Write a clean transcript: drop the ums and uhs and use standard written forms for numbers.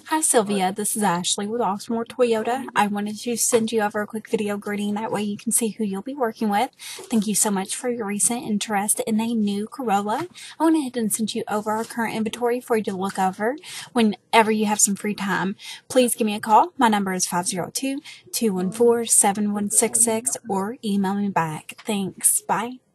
Hi Sylvia, this is Ashley with Oxmoor Toyota. I wanted to send you over a quick video greeting, that way you can see who you'll be working with. Thank you so much for your recent interest in a new Corolla. I went ahead and sent you over our current inventory for you to look over whenever you have some free time. Please give me a call. My number is 502-214-7166 or email me back. Thanks. Bye.